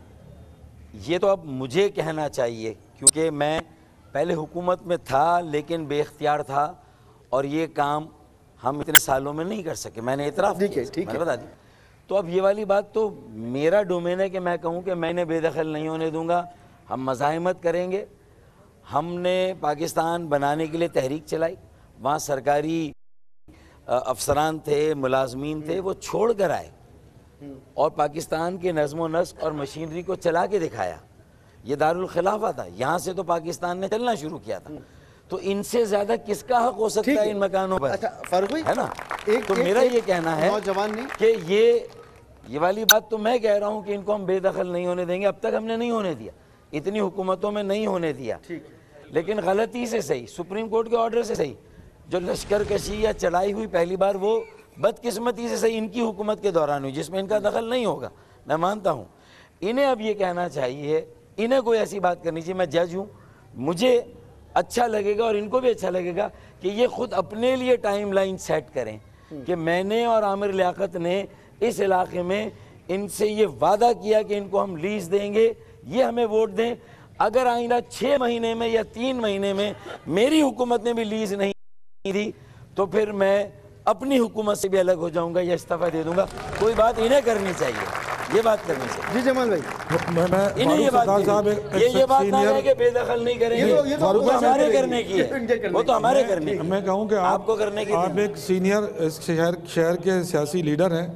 ये तो अब मुझे कहना चाहिए, क्योंकि मैं पहले हुकूमत में था लेकिन बेख्तियार था और ये काम हम इतने सालों में नहीं कर सके। मैंने इतराफ़ किया, मैंने बता दी। तो अब ये वाली बात तो मेरा डोमेन है कि मैं कहूँ कि मैंने बेदखल नहीं होने दूंगा, हम मज़ाहमत करेंगे। हमने पाकिस्तान बनाने के लिए तहरीक चलाई, वहाँ सरकारी अफसरान थे, मुलाजमीन थे, वो छोड़ कर आए और पाकिस्तान के नज़्म नस्क और मशीनरी को चला के दिखाया। ये दारुल खिलाफा था, यहाँ से तो पाकिस्तान ने चलना शुरू किया था। तो इनसे ज़्यादा किसका हक हो सकता है इन मकानों पर? अच्छा फारूक भाई, है ना? एक, तो एक, मेरा एक, ये कहना है नौजवान ने कि ये ये वाली बात तो मैं कह रहा हूँ कि इनको हम बेदखल नहीं होने देंगे। अब तक हमने नहीं होने दिया, इतनी हुकूमतों में नहीं होने दिया, लेकिन गलती से सही, सुप्रीम कोर्ट के ऑर्डर से सही, जो लश्कर कशी या चलाई हुई पहली बार, वो बदकिस्मती से सही इनकी हुकूमत के दौरान हुई, जिसमें इनका दखल नहीं होगा, मैं मानता हूँ। इन्हें अब ये कहना चाहिए, इन्हें कोई ऐसी बात करनी चाहिए, मैं जज हूँ, मुझे अच्छा लगेगा और इनको भी अच्छा लगेगा कि ये खुद अपने लिए टाइम लाइन सेट करें कि मैंने और आमिर लियाकत ने इस इलाके में इनसे ये वादा किया कि इनको हम लीज देंगे, ये हमें वोट दें। अगर आइंदा छः महीने में या तीन महीने में मेरी हुकूमत ने भी लीज नहीं दी तो फिर मैं अपनी हुकूमत से भी अलग हो जाऊंगा या इस्तीफा दे दूंगा। कोई बात इन्हें करनी चाहिए, ये बात करनी चाहिए। जी जमाल भाई, मैं, मैं इन्हें ये बात साहब ये ये बात ना है कि बेदखल नहीं करेंगे, ये तो, ये तो वो हमारे करने की है, वो तो हमारे करने की। मैं कहूँ कि आपको करने की आप एक सीनियर शहर शहर के सियासी लीडर हैं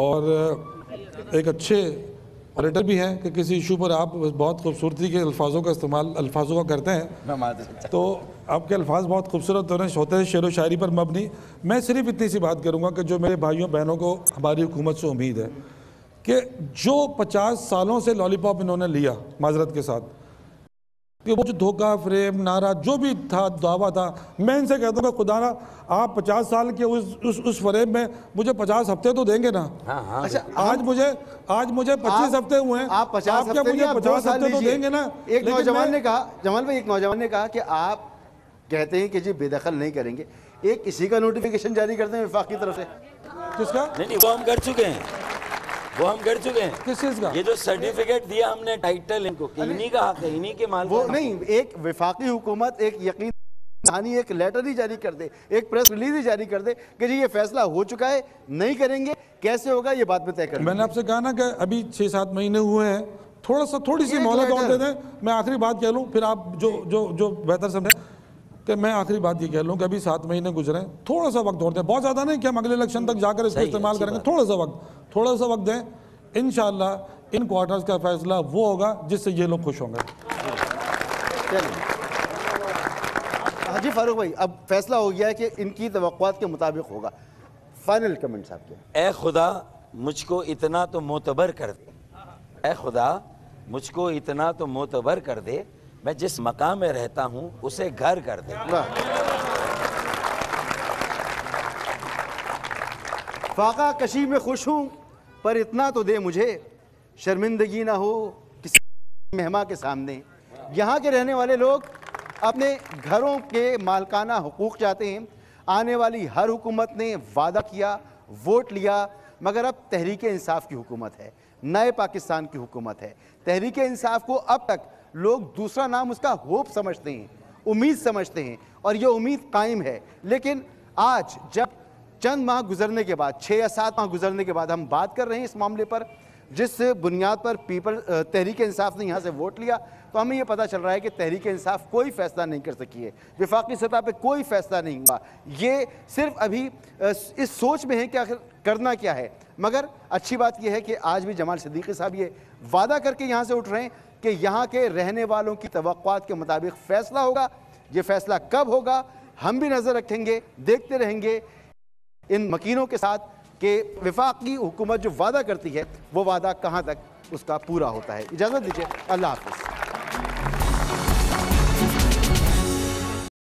और एक अच्छे ऑडिटर भी हैं कि किसी इशू पर आप बहुत खूबसूरती के अल्फाजों का इस्तेमाल अल्फाजों का करते हैं, तो आपके अल्फाज बहुत खूबसूरत होते हैं, शेर व शायरी पर मबनी। मैं सिर्फ इतनी सी बात करूँगा कि जो मेरे भाइयों बहनों को हमारी हुकूमत से उम्मीद है कि जो पचास सालों से लॉलीपॉप इन्होंने लिया, माजरत के साथ, कि वो जो धोखा फ्रेम नारा जो भी था, दावा था, मैं इनसे कहता हूँ कि खुदा ना आप पचास साल के उस उस उस फ्रेम में मुझे पचास हफ्ते तो देंगे ना। हाँ, हाँ, अच्छा, आज मुझे आज मुझे पच्चीस हफ्ते हुए हैं, आप पचास क्या हफ्ते मुझे पचास हफ्ते तो देंगे ना? एक नौजवान ने कहा, जमाल भाई, एक नौजवान ने कहा कि आप कहते हैं कि जी बेदखल नहीं करेंगे, एक इसी का नोटिफिकेशन जारी करते हैं वफाक की तरफ से। किसका? नहीं नहीं, वो हम कर चुके हैं, वो हम कर चुके हैं। किस चीज का? ये जो सर्टिफिकेट दिया हमने टाइटल इनको, कि इन्हीं का हक है, इन्हीं के माल वो नहीं, एक वफाकी हुकूमत एक यकीन कहानी एक लेटर ही जारी कर दे, एक प्रेस रिलीज ही जारी कर दे कि जी ये फैसला हो चुका है, नहीं करेंगे, कैसे होगा ये बात में तय करेंगे। मैंने आपसे कहा ना कि अभी छः सात महीने हुए हैं, थोड़ा सा थोड़ी सी मोहलत और दे दें। मैं आखिरी बात कह लूँ, फिर आप जो जो जो बेहतर समझें। कि मैं आखिरी बात ये कह लूँ कि अभी सात महीने गुजरे, थोड़ा सा वक्त और दें, बहुत ज़्यादा नहीं कि हम अगले इलेक्शन तक जाकर इसको इस्तेमाल करेंगे, थोड़ा सा वक्त थोड़ा सा वक्त दें। इंशाल्लाह इन क्वार्टर्स का फैसला वो होगा जिससे ये लोग खुश होंगे। हाजी फारूक भाई, अब फैसला हो गया है कि इनकी तवक्कुआत के मुताबिक होगा, फाइनल कमेंट्स आपके। ए खुदा मुझको इतना तो मोतबर कर दे, ए खुदा मुझको इतना तो मोतबर कर दे, मैं जिस मकाम में रहता हूँ उसे घर कर दे। फाका कशी में खुश हूँ पर इतना तो दे मुझे, शर्मिंदगी ना हो किसी मेहमान के सामने। यहाँ के रहने वाले लोग अपने घरों के मालकाना हुकूक चाहते हैं। आने वाली हर हुकूमत ने वादा किया, वोट लिया, मगर अब तहरीक इंसाफ की हुकूमत है, नए पाकिस्तान की हुकूमत है। तहरीक इंसाफ को अब तक लोग दूसरा नाम उसका होप समझते हैं, उम्मीद समझते हैं, और ये उम्मीद कायम है। लेकिन आज जब चंद माह गुजरने के बाद, छः या सात माह गुजरने के बाद हम बात कर रहे हैं इस मामले पर, जिस बुनियाद पर पीपल तहरीक इंसाफ ने यहाँ से वोट लिया, तो हमें ये पता चल रहा है कि तहरीक इंसाफ कोई फैसला नहीं कर सकी है, विफाकी सतह पे कोई फैसला नहीं हुआ। ये सिर्फ अभी इस सोच में है कि आखिर करना क्या है। मगर अच्छी बात यह है कि आज भी जमाल सिद्दीकी साहब ये वादा करके यहाँ से उठ रहे हैं कि यहाँ के रहने वालों की तवक्कुआत के मुताबिक फ़ैसला होगा। ये फ़ैसला कब होगा हम भी नज़र रखेंगे, देखते रहेंगे इन मकीनों के साथ कि वफाकी हुकूमत जो वादा करती है वो वादा कहाँ तक उसका पूरा होता है। इजाज़त दीजिए, अल्लाह हाफ़िज़।